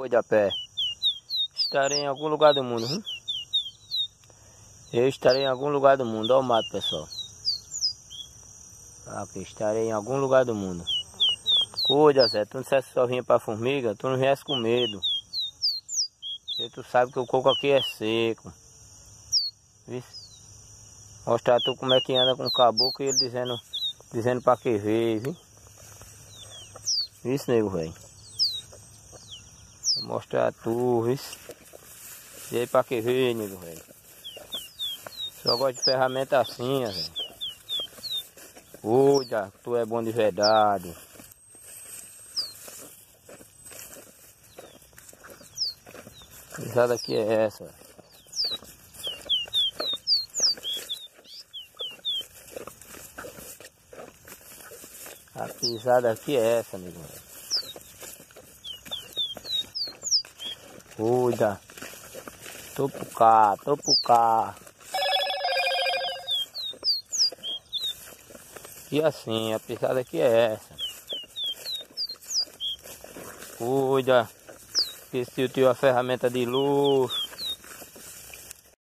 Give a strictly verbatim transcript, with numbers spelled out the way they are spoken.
Hoje a pé. Estarei em algum lugar do mundo, hein? Eu estarei em algum lugar do mundo. Olha o mato, pessoal. Aqui, estarei em algum lugar do mundo. Cuida, Zé. Tu não dissesse que só vinha pra formiga, tu não viesse com medo. Porque tu sabe que o coco aqui é seco. Viu? Mostrar tu como é que anda com o caboclo e ele dizendo, dizendo pra que veio, viu? Isso, nego, velho. Vou mostrar tu, viu? E aí pra que veio, nego, velho? Só gosto de ferramenta assim, velho. Cuida, tu é bom de verdade. Que pisada aqui é essa? A pisada aqui é essa, amigo. Cuida. Tô pro cá, tô pro cá. E assim, a pisada aqui é essa. Cuida. Que se eu tiver a ferramenta de luxo.